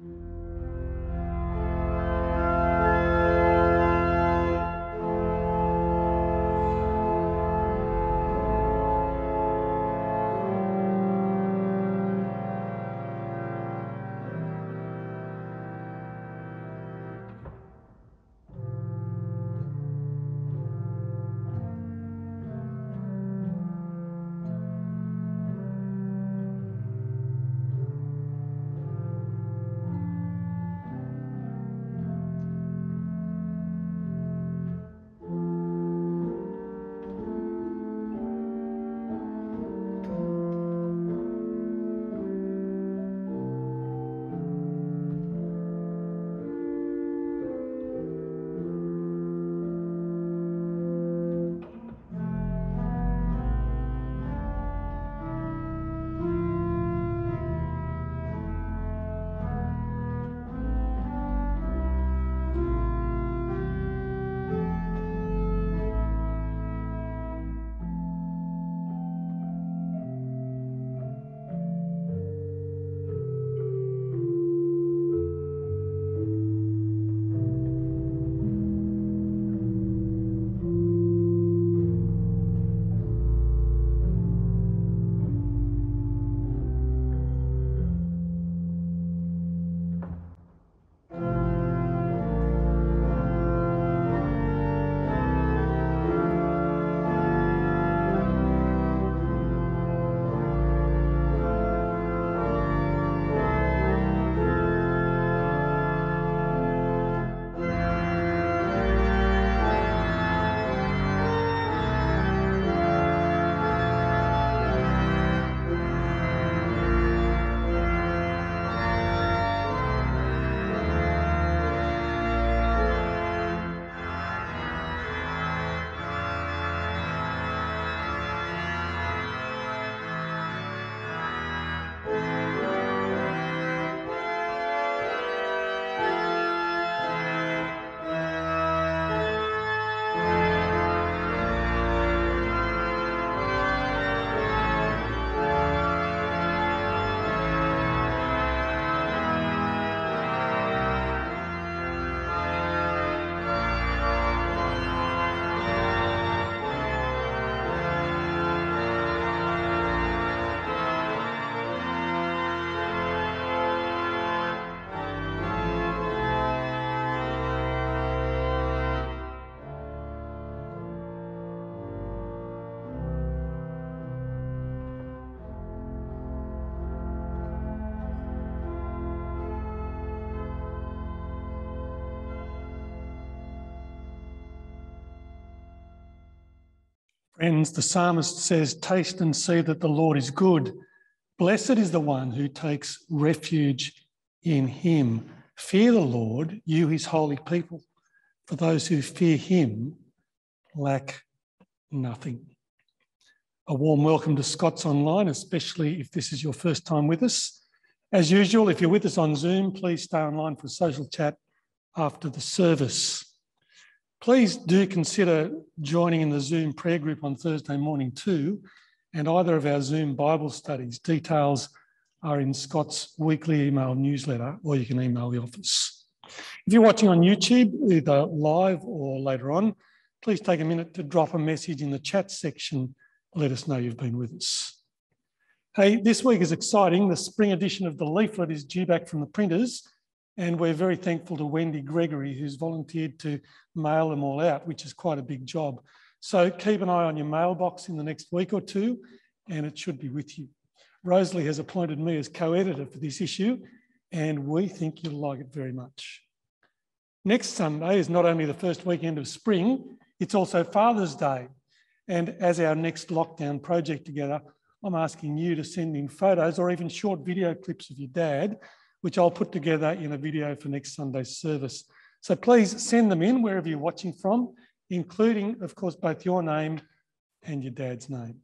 Friends, the psalmist says, "Taste and see that the Lord is good. Blessed is the one who takes refuge in him. Fear the Lord, you his holy people, for those who fear him lack nothing." A warm welcome to Scots Online, especially if this is your first time with us. As usual, if you're with us on Zoom, please stay online for a social chat after the service. Please do consider joining in the Zoom prayer group on Thursday morning too, and either of our Zoom Bible studies. Details are in Scott's weekly email newsletter, or you can email the office. If you're watching on YouTube, either live or later on, please take a minute to drop a message in the chat section. Let us know you've been with us. Hey, this week is exciting. The spring edition of the leaflet is due back from the printers, and we're very thankful to Wendy Gregory, who's volunteered to mail them all out, which is quite a big job. So keep an eye on your mailbox in the next week or two, and it should be with you. Rosalie has appointed me as co-editor for this issue, and we think you'll like it very much. Next Sunday is not only the first weekend of spring, it's also Father's Day. And as our next lockdown project together, I'm asking you to send in photos or even short video clips of your dad, which I'll put together in a video for next Sunday's service. So please send them in wherever you're watching from, including, of course, both your name and your dad's name.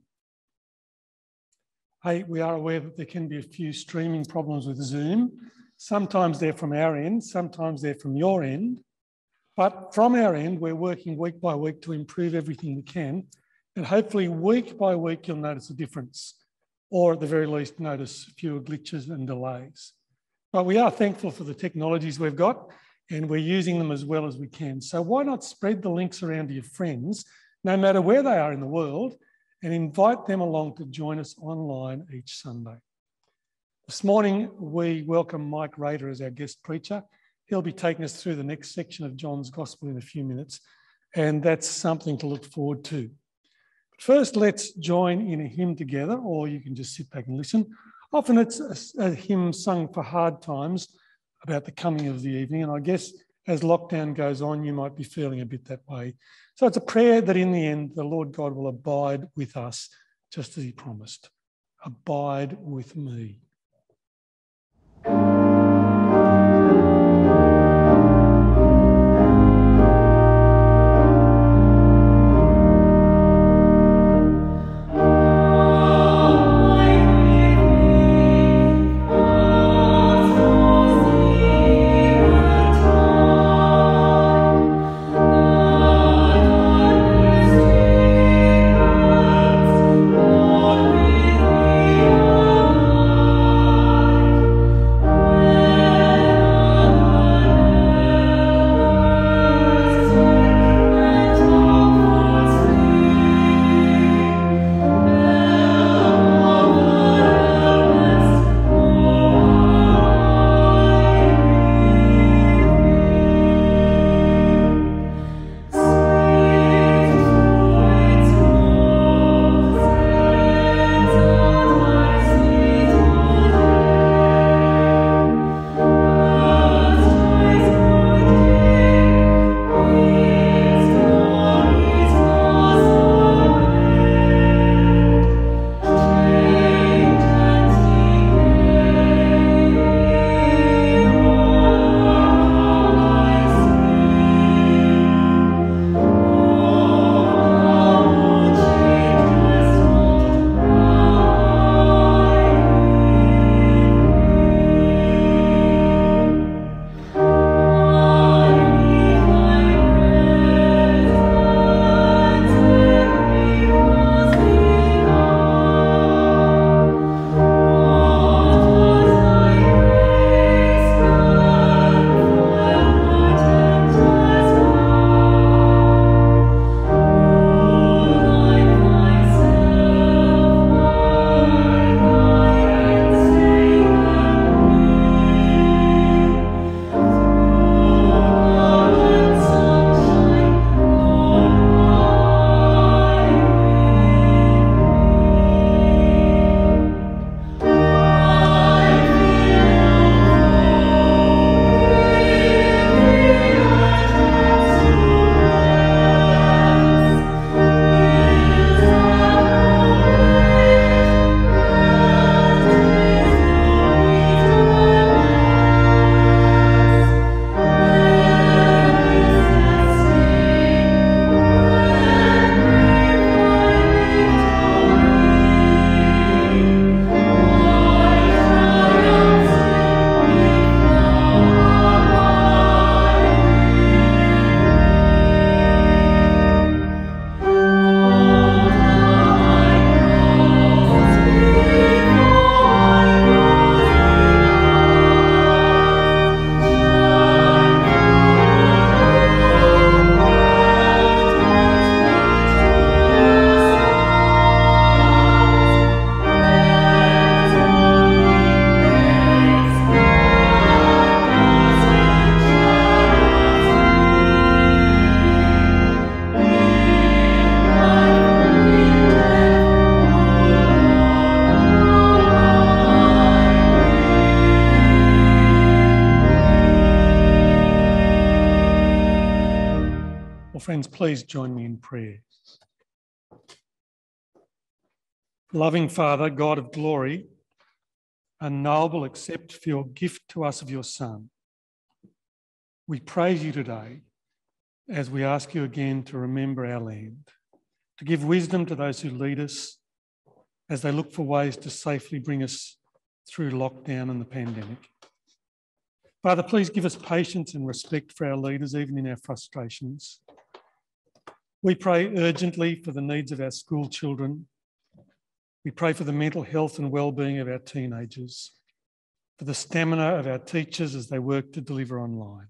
Hey, we are aware that there can be a few streaming problems with Zoom. Sometimes they're from our end, sometimes they're from your end. But from our end, we're working week by week to improve everything we can. And hopefully week by week, you'll notice a difference, or at the very least, notice fewer glitches and delays. But we are thankful for the technologies we've got, and we're using them as well as we can. So why not spread the links around to your friends, no matter where they are in the world, and invite them along to join us online each Sunday. This morning, we welcome Mike Raiter as our guest preacher. He'll be taking us through the next section of John's Gospel in a few minutes, and that's something to look forward to. First, let's join in a hymn together, or you can just sit back and listen. Often it's a hymn sung for hard times about the coming of the evening, and I guess as lockdown goes on, you might be feeling a bit that way. So it's a prayer that in the end, the Lord God will abide with us, just as he promised. Abide with me. Well, friends, please join me in prayer. Loving Father, God of glory, unknowable except for your gift to us of your Son, we praise you today as we ask you again to remember our land, to give wisdom to those who lead us as they look for ways to safely bring us through lockdown and the pandemic. Father, please give us patience and respect for our leaders, even in our frustrations. We pray urgently for the needs of our school children. We pray for the mental health and well-being of our teenagers, for the stamina of our teachers as they work to deliver online.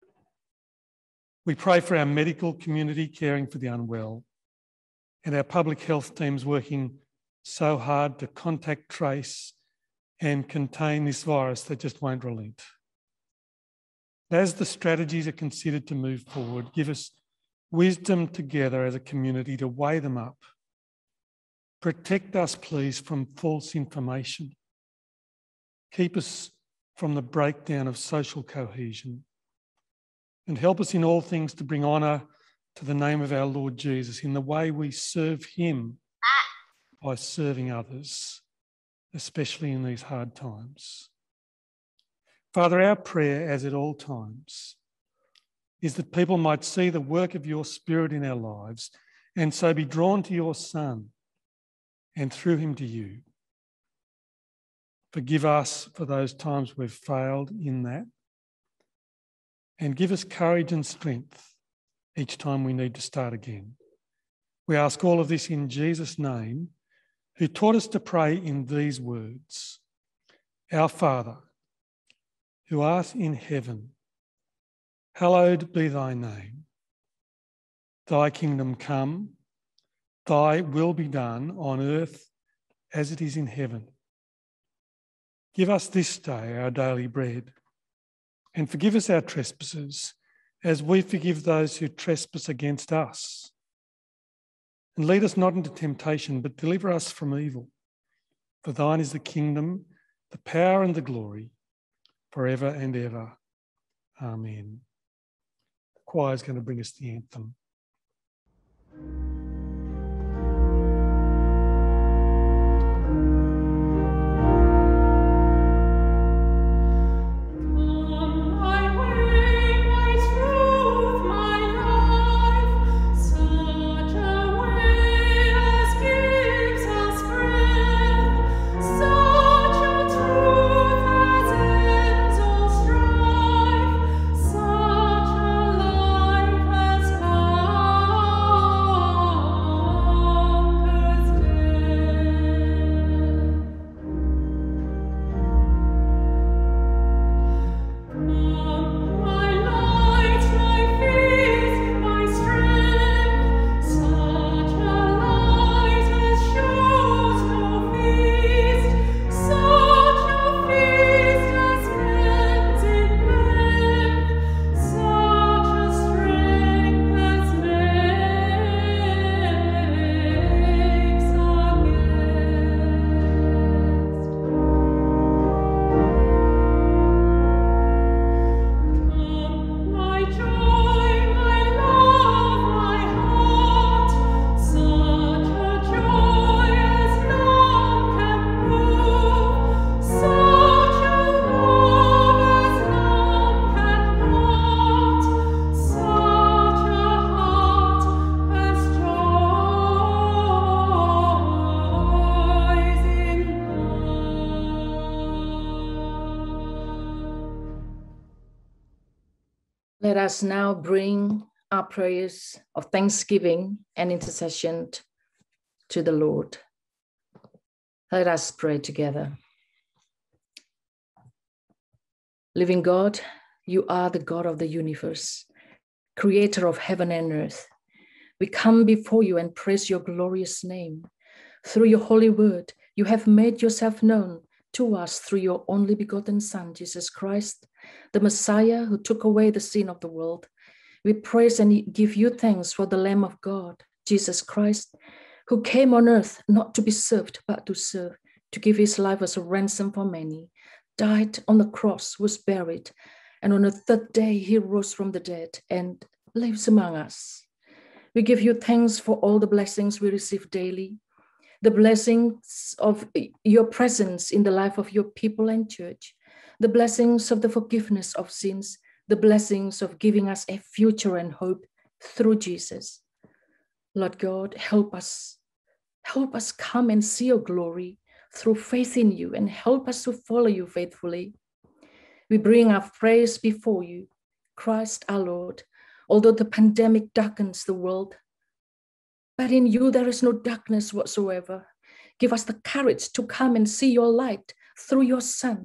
We pray for our medical community caring for the unwell and our public health teams working so hard to contact trace and contain this virus that just won't relent. As the strategies are considered to move forward, give us wisdom together as a community to weigh them up. Protect us, please, from false information. Keep us from the breakdown of social cohesion. And help us in all things to bring honour to the name of our Lord Jesus in the way we serve him by serving others, especially in these hard times. Father, our prayer, as at all times, is that people might see the work of your Spirit in our lives and so be drawn to your Son and through him to you. Forgive us for those times we've failed in that, and give us courage and strength each time we need to start again. We ask all of this in Jesus' name, who taught us to pray in these words: Our Father, who art in heaven, hallowed be thy name. Thy kingdom come, thy will be done on earth as it is in heaven. Give us this day our daily bread, and forgive us our trespasses, as we forgive those who trespass against us. And lead us not into temptation, but deliver us from evil. For thine is the kingdom, the power and the glory, forever and ever. Amen. The choir is going to bring us the anthem. Let us now bring our prayers of thanksgiving and intercession to the Lord. Let us pray together. Living God, you are the God of the universe, creator of heaven and earth. We come before you and praise your glorious name. Through your holy word, you have made yourself known to us through your only begotten Son, Jesus Christ, the Messiah who took away the sin of the world. We praise and give you thanks for the Lamb of God, Jesus Christ, who came on earth not to be served, but to serve, to give his life as a ransom for many, died on the cross, was buried, and on the third day he rose from the dead and lives among us. We give you thanks for all the blessings we receive daily, the blessings of your presence in the life of your people and church, the blessings of the forgiveness of sins, the blessings of giving us a future and hope through Jesus. Lord God, help us come and see your glory through faith in you, and help us to follow you faithfully. We bring our praise before you, Christ our Lord. Although the pandemic darkens the world, but in you there is no darkness whatsoever. Give us the courage to come and see your light through your Son.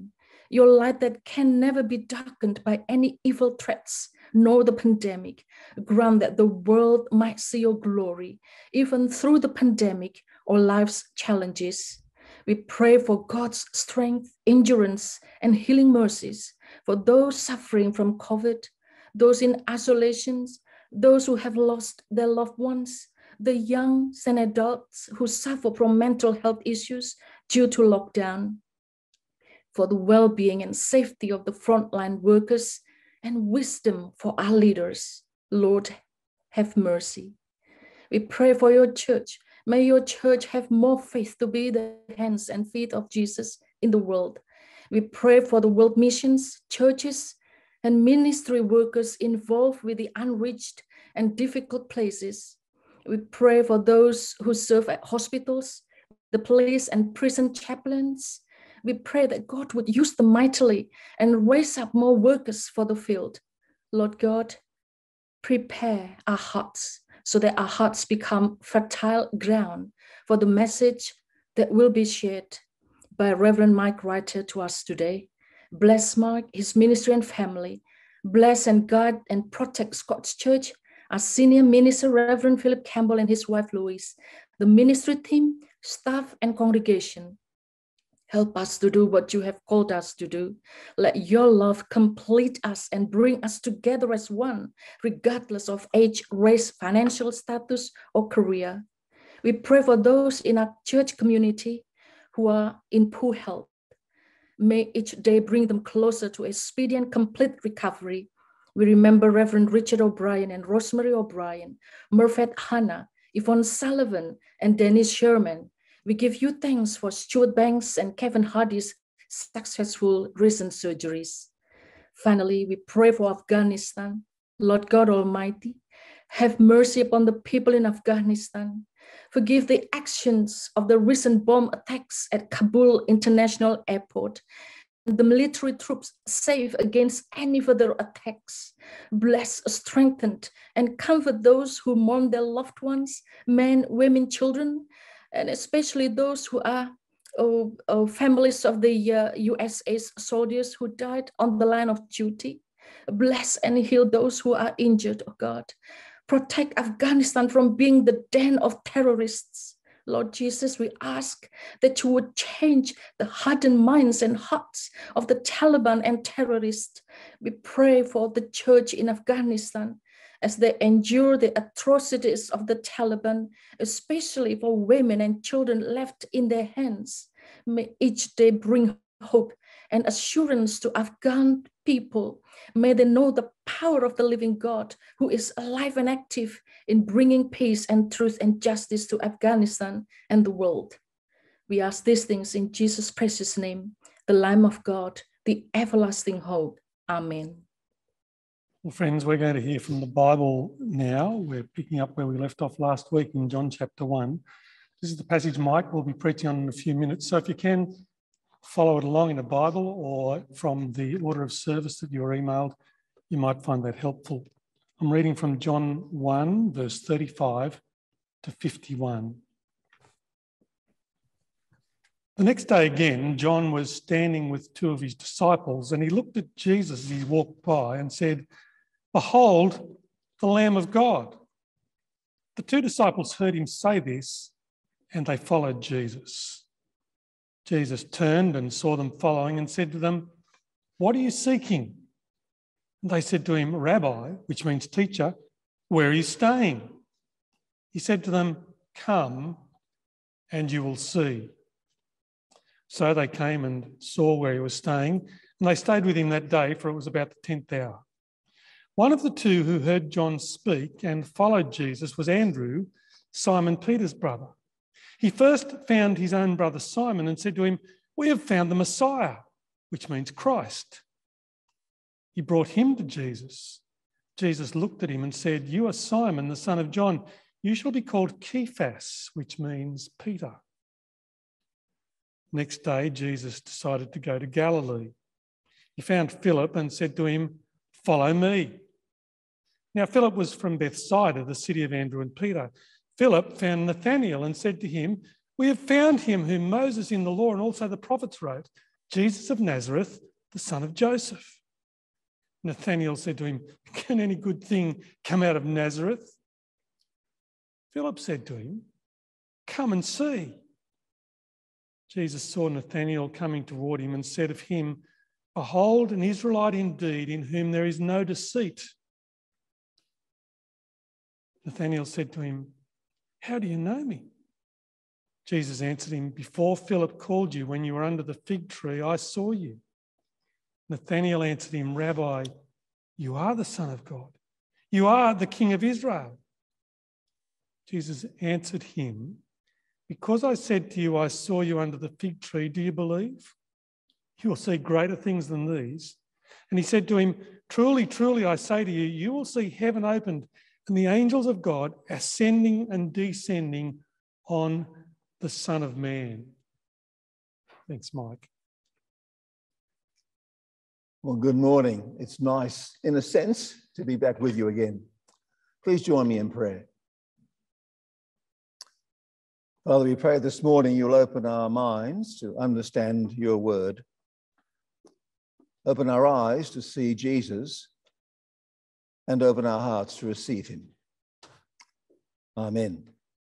your light that can never be darkened by any evil threats, nor the pandemic. Grant that the world might see your glory, even through the pandemic or life's challenges. We pray for God's strength, endurance, and healing mercies for those suffering from COVID, those in isolations, those who have lost their loved ones, the young and adults who suffer from mental health issues due to lockdown, for the well-being and safety of the frontline workers, and wisdom for our leaders. Lord, have mercy. We pray for your church. May your church have more faith to be the hands and feet of Jesus in the world. We pray for the world missions, churches, and ministry workers involved with the unreached and difficult places. We pray for those who serve at hospitals, the police and prison chaplains. We pray that God would use them mightily and raise up more workers for the field. Lord God, prepare our hearts so that our hearts become fertile ground for the message that will be shared by Rev Mike Raiter to us today. Bless Mark, his ministry and family. Bless and guide and protect Scots Church, our senior minister, Reverend Philip Campbell and his wife Louise, the ministry team, staff and congregation. Help us to do what you have called us to do. Let your love complete us and bring us together as one, regardless of age, race, financial status, or career. We pray for those in our church community who are in poor health. May each day bring them closer to a speedy and complete recovery. We remember Reverend Richard O'Brien and Rosemary O'Brien, Murphet Hannah, Yvonne Sullivan, and Dennis Sherman. We give you thanks for Stuart Banks and Kevin Hardy's successful recent surgeries. Finally, we pray for Afghanistan. Lord God Almighty, have mercy upon the people in Afghanistan. Forgive the actions of the recent bomb attacks at Kabul International Airport. The military troops safe against any further attacks. Bless, strengthen, and comfort those who mourn their loved ones, men, women, children, and especially those who are families of the USA soldiers who died on the line of duty. Bless and heal those who are injured, oh God. Protect Afghanistan from being the den of terrorists. Lord Jesus, we ask that you would change the hardened minds and hearts of the Taliban and terrorists. We pray for the church in Afghanistan as they endure the atrocities of the Taliban, especially for women and children left in their hands. May each day bring hope and assurance to Afghan people. May they know the power of the living God who is alive and active in bringing peace and truth and justice to Afghanistan and the world. We ask these things in Jesus' precious name, the Lamb of God, the everlasting hope. Amen. Well, friends, we're going to hear from the Bible now. We're picking up where we left off last week in John chapter 1. This is the passage Mike will be preaching on in a few minutes. So if you can, follow it along in a Bible or from the order of service that you were emailed, you might find that helpful. I'm reading from John 1, verse 35 to 51. The next day again, John was standing with two of his disciples, and he looked at Jesus as he walked by and said, "Behold, the Lamb of God." The two disciples heard him say this, and they followed Jesus. Jesus turned and saw them following and said to them, "What are you seeking?" And they said to him, "Rabbi," which means teacher, "where are you staying?" He said to them, "Come and you will see." So they came and saw where he was staying, and they stayed with him that day, for it was about the 10th hour. One of the two who heard John speak and followed Jesus was Andrew, Simon Peter's brother. He first found his own brother Simon and said to him, "We have found the Messiah," which means Christ. He brought him to Jesus. Jesus looked at him and said, "You are Simon, the son of John. You shall be called Cephas," which means Peter. Next day, Jesus decided to go to Galilee. He found Philip and said to him, "Follow me." Now, Philip was from Bethsaida, the city of Andrew and Peter. Philip found Nathanael and said to him, "We have found him whom Moses in the law and also the prophets wrote, Jesus of Nazareth, the son of Joseph. Nathanael said to him, can any good thing come out of Nazareth? Philip said to him, come and see. Jesus saw Nathanael coming toward him and said of him, behold, an Israelite indeed, in whom there is no deceit. Nathanael said to him, how do you know me? Jesus answered him, before Philip called you, when you were under the fig tree, I saw you. Nathanael answered him, Rabbi, you are the Son of God. You are the King of Israel. Jesus answered him, because I said to you, I saw you under the fig tree, do you believe? You will see greater things than these. And he said to him, truly, truly, I say to you, you will see heaven opened and the angels of God ascending and descending on the Son of Man. Thanks, Mike. Well, good morning. It's nice, in a sense, to be back with you again. Please join me in prayer. Father, we pray this morning you'll open our minds to understand your word. Open our eyes to see Jesus and open our hearts to receive him. Amen.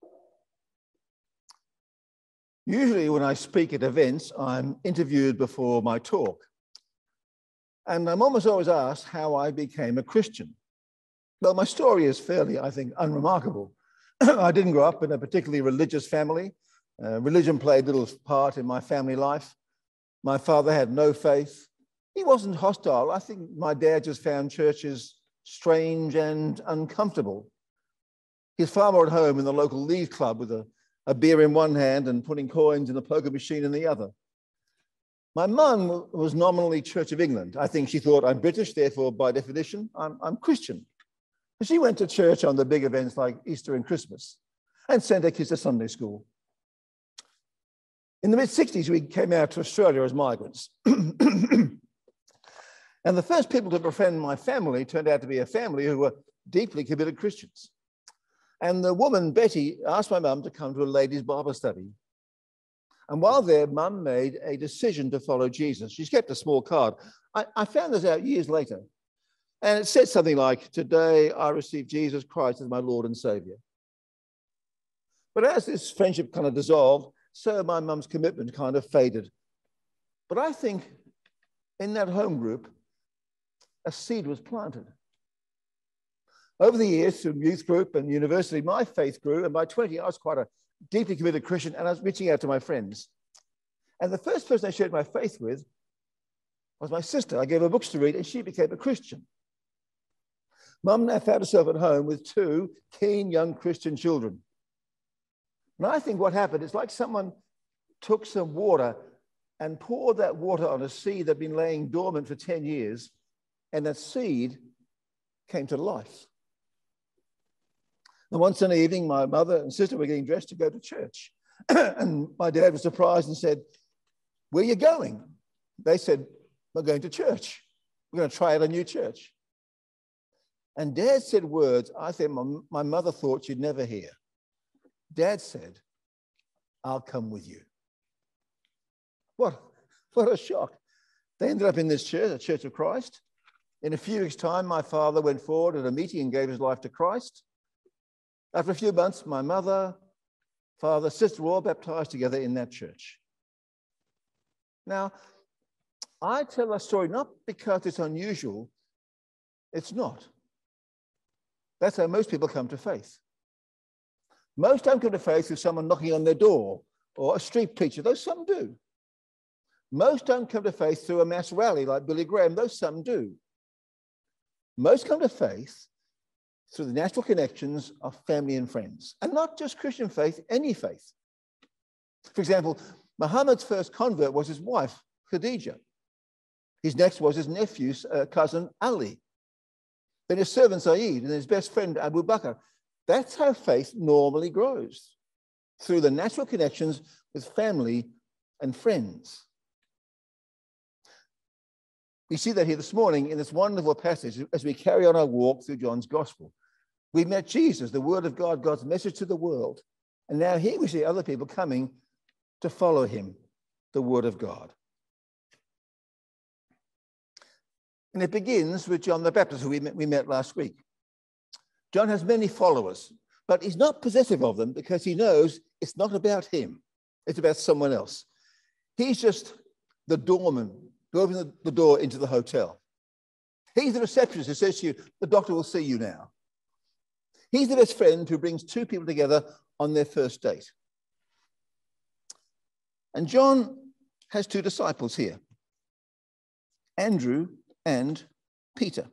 Usually when I speak at events, I'm interviewed before my talk. And I'm almost always asked how I became a Christian. Well, my story is fairly, I think, unremarkable. I didn't grow up in a particularly religious family. Religion played little part in my family life. My father had no faith. He wasn't hostile. I think my dad just found churches strange and uncomfortable. His farmer at home in the local league club with a beer in one hand and putting coins in a poker machine in the other. My mum was nominally Church of England. I think she thought I'm British, therefore, by definition, I'm Christian. She went to church on the big events like Easter and Christmas and sent her kids to Sunday school. In the mid-60s, we came out to Australia as migrants. And the first people to befriend my family turned out to be a family who were deeply committed Christians. And the woman, Betty, asked my mum to come to a ladies' Bible study. And while there, Mum made a decision to follow Jesus. She's kept a small card. I found this out years later. And it said something like, today I received Jesus Christ as my Lord and Savior. But as this friendship kind of dissolved, so my mum's commitment kind of faded. But I think in that home group, a seed was planted. Over the years, through youth group and university, my faith grew. And by 20, I was quite a deeply committed Christian, and I was reaching out to my friends. And the first person I shared my faith with was my sister. I gave her books to read, and she became a Christian. Mum now found herself at home with two keen young Christian children. And I think what happened is like someone took some water and poured that water on a seed that had been laying dormant for 10 years, and that seed came to life. And once in the evening, my mother and sister were getting dressed to go to church. And my dad was surprised and said, where are you going? They said, we're going to church. We're going to try out a new church. And Dad said words I think my mother thought she'd never hear. Dad said, I'll come with you. What a shock. They ended up in this church, the Church of Christ. In a few weeks' time, my father went forward at a meeting and gave his life to Christ. After a few months, my mother, father, sister were all baptized together in that church. Now, I tell that story not because it's unusual. It's not. That's how most people come to faith. Most don't come to faith through someone knocking on their door or a street preacher, though some do. Most don't come to faith through a mass rally like Billy Graham, though some do. Most come to faith through the natural connections of family and friends, and not just Christian faith, any faith. For example, Muhammad's first convert was his wife, Khadijah. His next was his nephew's cousin, Ali. Then his servant, Saeed, and his best friend, Abu Bakr. That's how faith normally grows, through the natural connections with family and friends. We see that here this morning in this wonderful passage as we carry on our walk through John's Gospel. We've met Jesus, the Word of God, God's message to the world. And now here we see other people coming to follow him, the Word of God. And it begins with John the Baptist, who we met last week. John has many followers, but he's not possessive of them because he knows it's not about him. It's about someone else. He's just the doorman who opens the door into the hotel. He's the receptionist who says to you, the doctor will see you now. He's the best friend who brings two people together on their first date. And John has two disciples here, Andrew and Peter.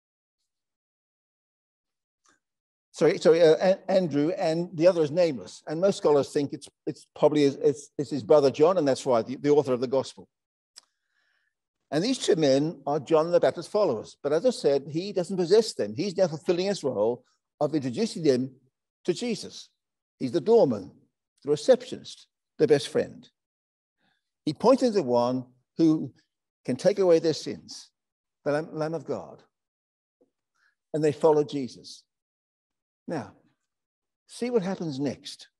Andrew, and the other is nameless. And most scholars think it's probably his brother John, and that's why the author of the gospel. And these two men are John the Baptist's followers. But as I said, he doesn't possess them. He's now fulfilling his role of introducing them to Jesus. He's the doorman, the receptionist, the best friend. He points to the one who can take away their sins, the Lamb of God. And they follow Jesus. Now, see what happens next.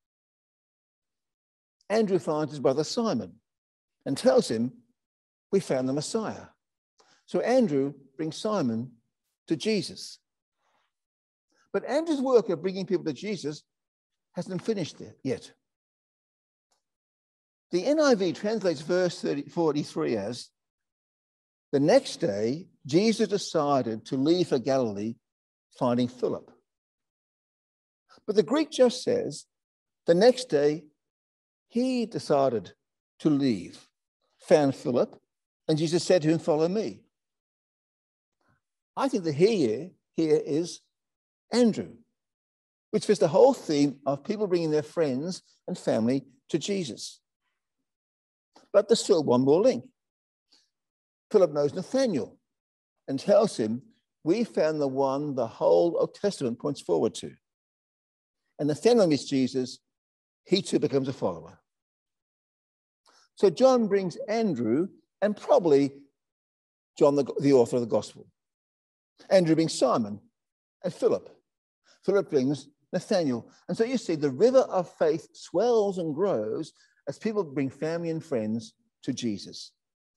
Andrew finds his brother Simon and tells him, we found the Messiah. So Andrew brings Simon to Jesus. But Andrew's work of bringing people to Jesus hasn't finished yet. The NIV translates verse 43 as, the next day, Jesus decided to leave for Galilee, finding Philip. But the Greek just says, the next day, he decided to leave, found Philip, and Jesus said to him, follow me. I think the here is Andrew, which fits the whole theme of people bringing their friends and family to Jesus. But there's still one more link. Philip knows Nathanael and tells him, we found the one the whole Old Testament points forward to. And Nathanael meets Jesus, he too becomes a follower. So John brings Andrew and probably John, the author of the gospel. Andrew brings Simon and Philip. Philip brings Nathanael. And so you see the river of faith swells and grows as people bring family and friends to Jesus.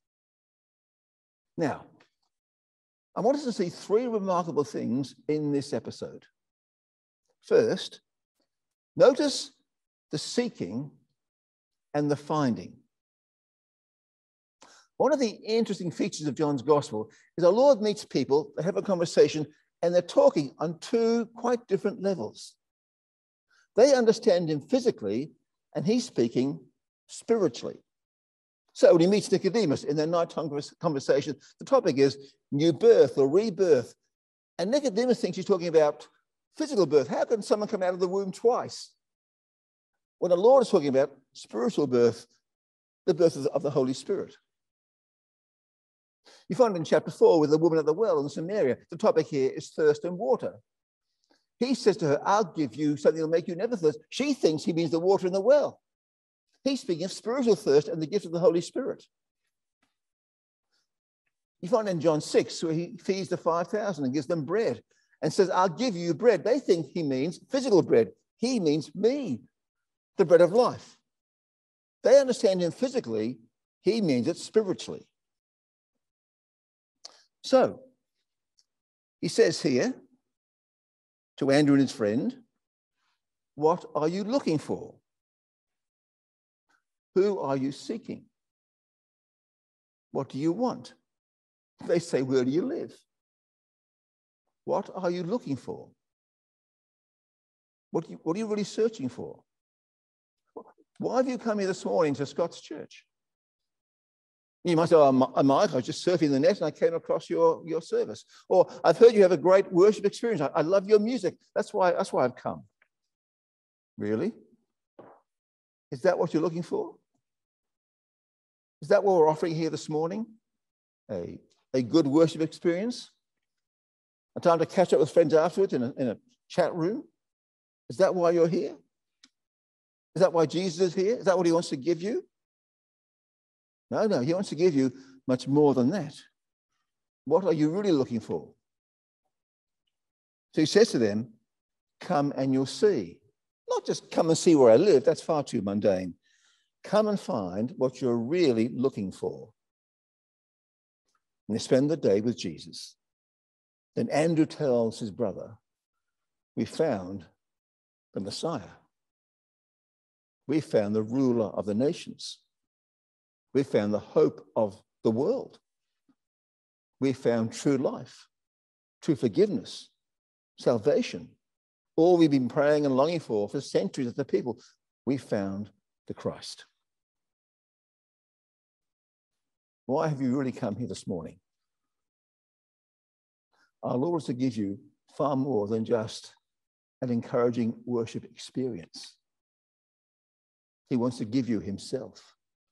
Now, I want us to see three remarkable things in this episode. First, notice the seeking and the finding. One of the interesting features of John's gospel is our Lord meets people, they have a conversation, and they're talking on two quite different levels. They understand him physically, and he's speaking spiritually. So when he meets Nicodemus in their nighttime conversation, the topic is new birth or rebirth. And Nicodemus thinks he's talking about physical birth. How can someone come out of the womb twice? When the Lord is talking about spiritual birth, the birth of the Holy Spirit. You find it in chapter 4 with the woman at the well in Samaria. The topic here is thirst and water. He says to her, I'll give you something that will make you never thirst. She thinks he means the water in the well. He's speaking of spiritual thirst and the gift of the Holy Spirit. You find in John 6 where he feeds the 5,000 and gives them bread and says, I'll give you bread. They think he means physical bread. He means me, the bread of life. They understand him physically. He means it spiritually. So, he says here to Andrew and his friend, what are you looking for? Who are you seeking? What do you want? They say, where do you live? What are you looking for? What are you really searching for? Why have you come here this morning to Scots Church? You might say, oh, Mike, I was just surfing the net and I came across your service. Or I've heard you have a great worship experience. I love your music. That's why I've come. Really? Is that what you're looking for? Is that what we're offering here this morning? A good worship experience? A time to catch up with friends afterwards in a chat room? Is that why you're here? Is that why Jesus is here? Is that what he wants to give you? No, he wants to give you much more than that. What are you really looking for? So he says to them, come and you'll see. Not just come and see where I live, that's far too mundane. Come and find what you're really looking for. And they spend the day with Jesus. Then Andrew tells his brother, we found the Messiah. We found the ruler of the nations. We found the hope of the world. We found true life, true forgiveness, salvation. All we've been praying and longing for centuries as the people. We found the Christ. Why have you really come here this morning? Our Lord wants to give you far more than just an encouraging worship experience. He wants to give you himself.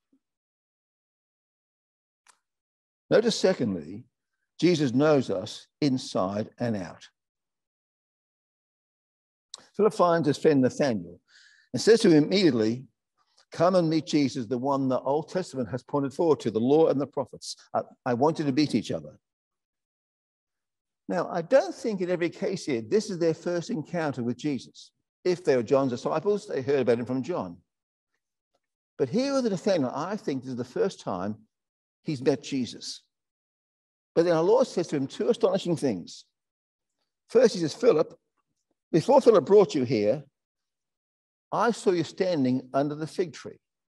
Notice, secondly, Jesus knows us inside and out. Philip finds his friend Nathanael and says to him immediately, come and meet Jesus, the one the Old Testament has pointed forward to, the law and the prophets. I want you to meet each other. Now, I don't think in every case here, this is their first encounter with Jesus. If they were John's disciples, they heard about him from John. But here with Nathanael, I think this is the first time he's met Jesus. But then our Lord says to him two astonishing things. First, he says, Philip, before Philip brought you here, I saw you standing under the fig tree.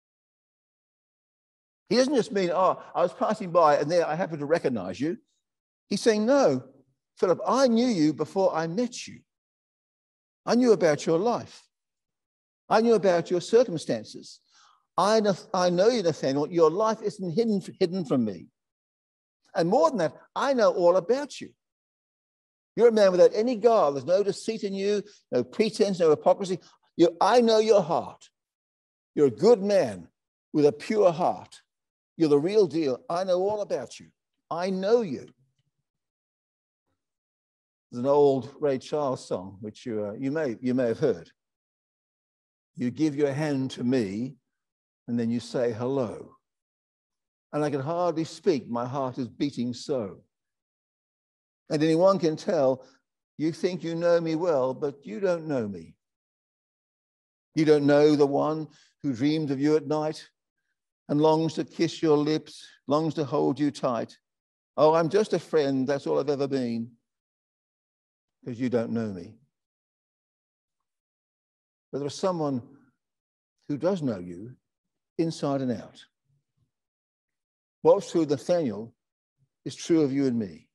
He doesn't just mean, oh, I was passing by and there I happened to recognize you. He's saying, no, Philip, I knew you before I met you. I knew about your life. I knew about your circumstances. I know you, Nathanael, your life isn't hidden from me. And more than that, I know all about you. You're a man without any guile. There's no deceit in you, no pretense, no hypocrisy. I know your heart. You're a good man with a pure heart. You're the real deal. I know all about you. I know you. There's an old Ray Charles song, which you may have heard. You give your hand to me, and then you say hello. And I can hardly speak. My heart is beating so. And anyone can tell, you think you know me well, but you don't know me. You don't know the one who dreams of you at night and longs to kiss your lips, longs to hold you tight. Oh, I'm just a friend. That's all I've ever been. Because you don't know me. But there is someone who does know you inside and out. What's true of Nathanael is true of you and me.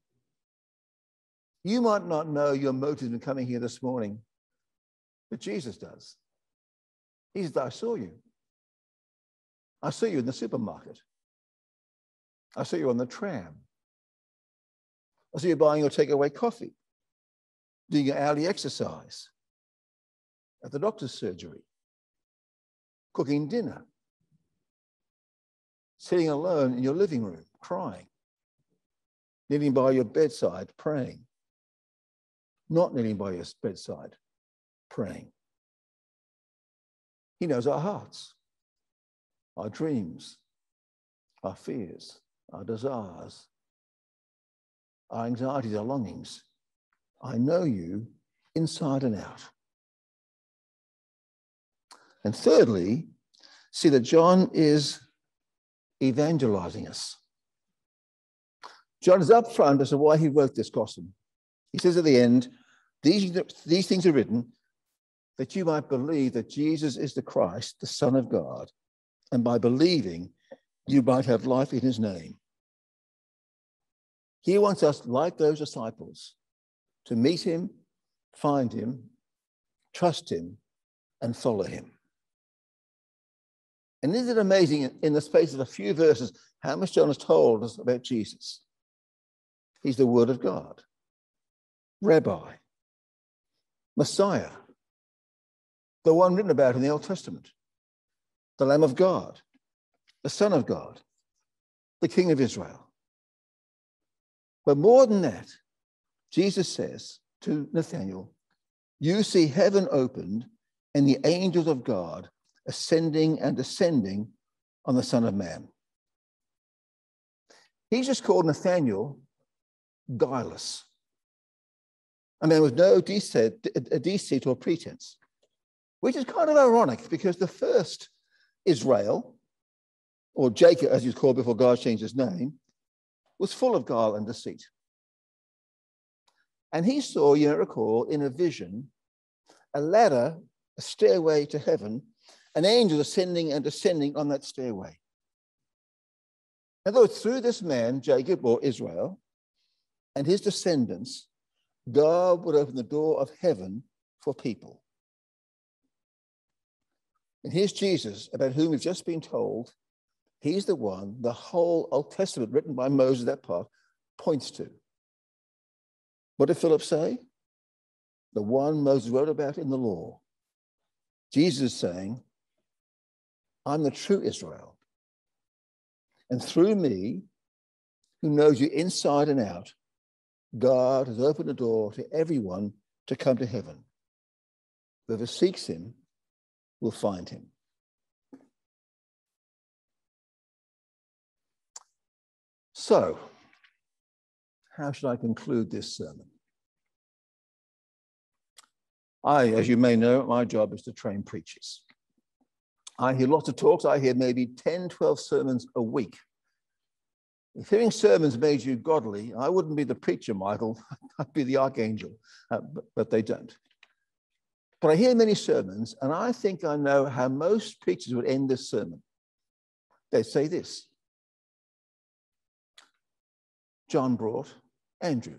You might not know your motives in coming here this morning, but Jesus does. He says, I saw you. I saw you in the supermarket. I saw you on the tram. I saw you buying your takeaway coffee, doing your hourly exercise, at the doctor's surgery, cooking dinner, sitting alone in your living room, crying, kneeling by your bedside, praying, not kneeling by your bedside, praying. He knows our hearts, our dreams, our fears, our desires, our anxieties, our longings. I know you inside and out. And thirdly, see that John is evangelizing us. John is up front as to why he wrote this gospel. He says at the end, these things are written that you might believe that Jesus is the Christ, the Son of God, and by believing, you might have life in his name. He wants us, like those disciples, to meet him, find him, trust him, and follow him. And isn't it amazing, in the space of a few verses, how much John has told us about Jesus? He's the Word of God, Rabbi, Messiah, the one written about in the Old Testament, the Lamb of God, the Son of God, the King of Israel. But more than that, Jesus says to Nathanael, you see heaven opened and the angels of God ascending and descending on the Son of Man. He's just called Nathanael guileless, a man with no deceit or pretense, which is kind of ironic because the first Israel, or Jacob as he was called before God changed his name, was full of guile and deceit. And he saw, you recall, in a vision, a ladder, a stairway to heaven, an angel ascending and descending on that stairway. In other words, through this man, Jacob or Israel, and his descendants, God would open the door of heaven for people. And here's Jesus, about whom we've just been told, he's the one the whole Old Testament written by Moses, that part, points to. What did Philip say? The one Moses wrote about in the law. Jesus is saying, I'm the true Israel. And through me, who knows you inside and out, God has opened the door to everyone to come to heaven. Whoever seeks him will find him. So, how should I conclude this sermon? As you may know, my job is to train preachers. I hear lots of talks. I hear maybe 10, 12 sermons a week. If hearing sermons made you godly, I wouldn't be the preacher, Michael. I'd be the archangel, but they don't. But I hear many sermons, and I think I know how most preachers would end this sermon. They'd say this: John brought Andrew.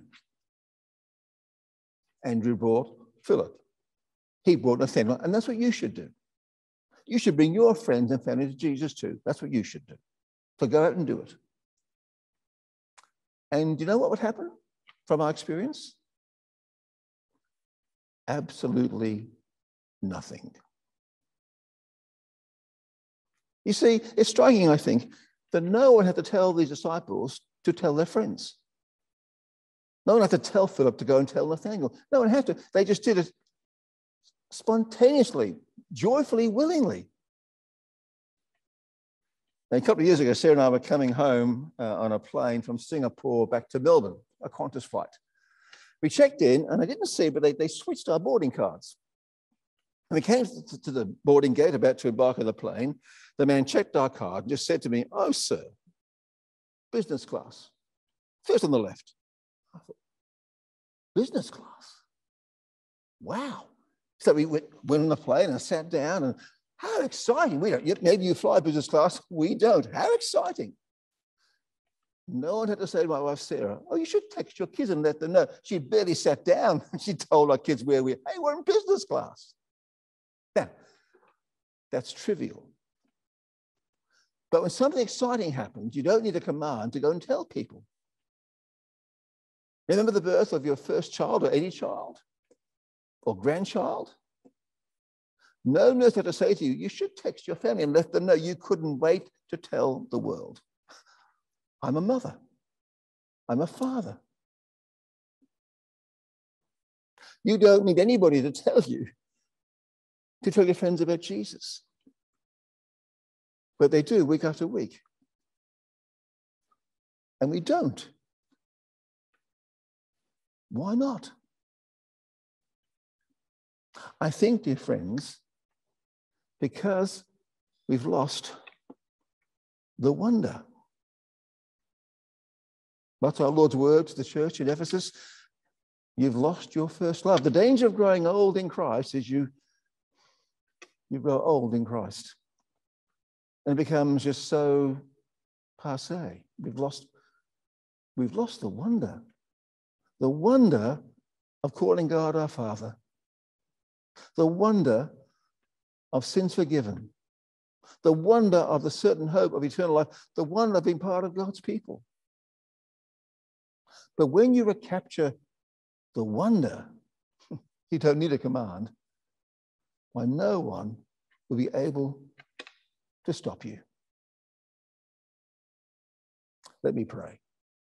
Andrew brought Philip. He brought Nathaniel, and that's what you should do. You should bring your friends and family to Jesus too. That's what you should do. So go out and do it. And you know what would happen from our experience? Absolutely nothing. You see, it's striking, I think, that no one had to tell these disciples to tell their friends. No one had to tell Philip to go and tell Nathaniel. No one had to. They just did it spontaneously, joyfully, willingly. Now, a couple of years ago, Sarah and I were coming home on a plane from Singapore back to Melbourne, a Qantas flight. We checked in, and I didn't see, but they switched our boarding cards. And we came to the boarding gate, about to embark on the plane. The man checked our card and just said to me, "Oh, sir, business class, first on the left." I thought, business class? Wow. So we went on the plane and sat down, and how exciting. We don't, maybe you fly business class, we don't. How exciting. No one had to say to my wife, Sarah, "Oh, you should text your kids and let them know." She barely sat down and she told our kids where we're, "Hey, we're in business class." Now, that's trivial. But when something exciting happens, you don't need a command to go and tell people. Remember the birth of your first child or any child or grandchild? No nurse had to say to you, "You should text your family and let them know." You couldn't wait to tell the world. I'm a mother. I'm a father. You don't need anybody to tell you to tell your friends about Jesus. But they do week after week. And we don't. Why not? I think, dear friends, because we've lost the wonder. What's our Lord's word to the church in Ephesus? You've lost your first love. The danger of growing old in Christ is you grow old in Christ. And it becomes just so passé. We've lost the wonder of calling God our Father, the wonder of sins forgiven, the wonder of the certain hope of eternal life, the wonder of being part of God's people. But when you recapture the wonder, you don't need a command, why no one will be able to stop you. Let me pray.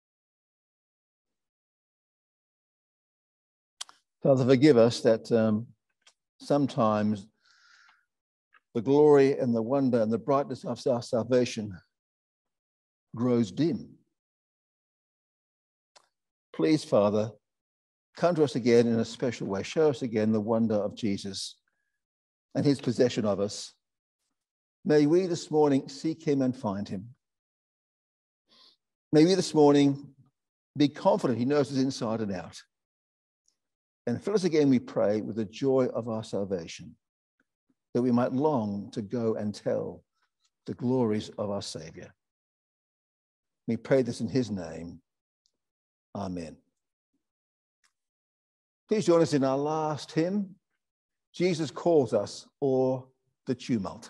Father, forgive us that sometimes the glory and the wonder and the brightness of our salvation grows dim. Please, Father, come to us again in a special way. Show us again the wonder of Jesus and his possession of us. May we this morning seek him and find him. May we this morning be confident he knows us inside and out. And fill us again, we pray, with the joy of our salvation, that we might long to go and tell the glories of our Saviour. We pray this in his name. Amen. Please join us in our last hymn, Jesus Calls Us, or the Tumult.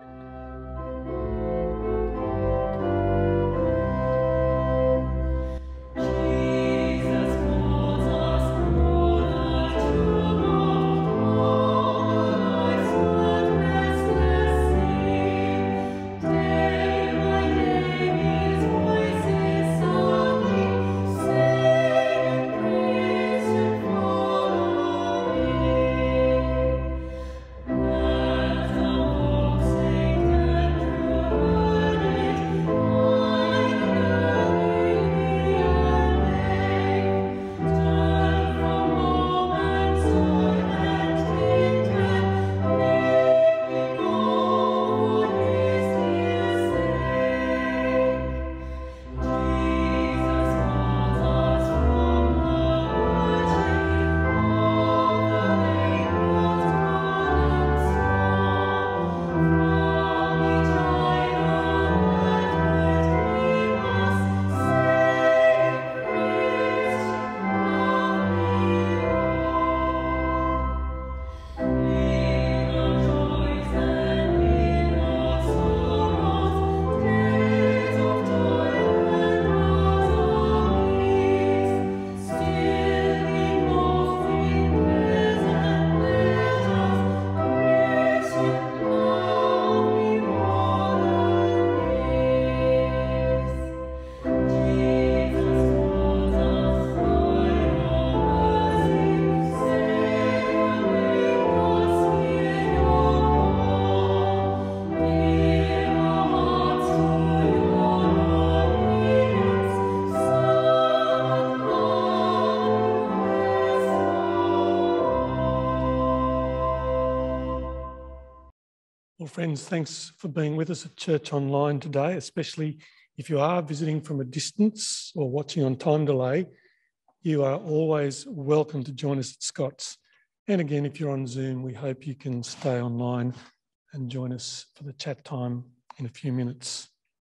Well, friends, thanks for being with us at Church Online today, especially if you are visiting from a distance or watching on time delay. You are always welcome to join us at Scots. And again, if you're on Zoom, we hope you can stay online and join us for the chat time in a few minutes.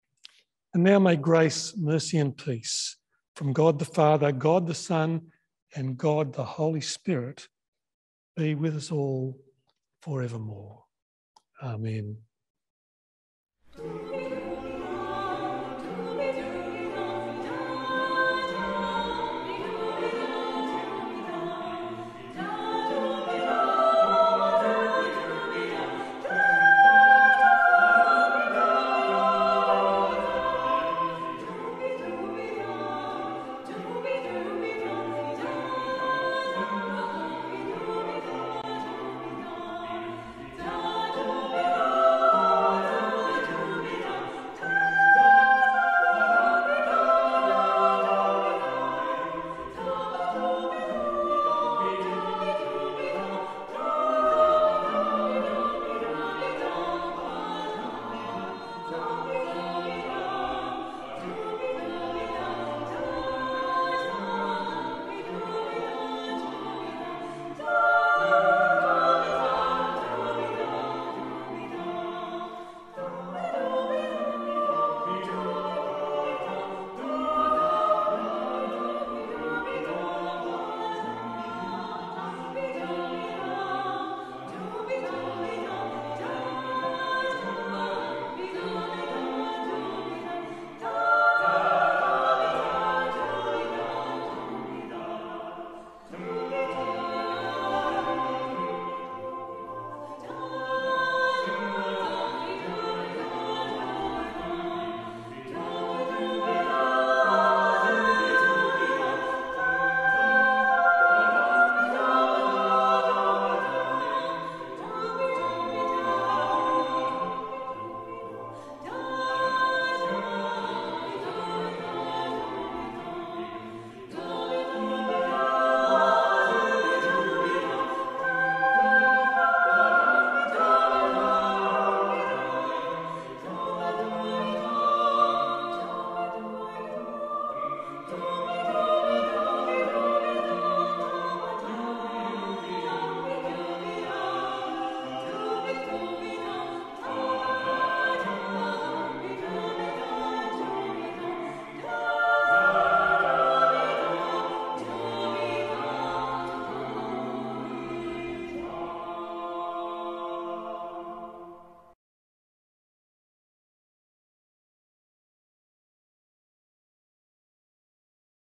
And now may grace, mercy and peace from God the Father, God the Son, and God the Holy Spirit be with us all forevermore. Amen.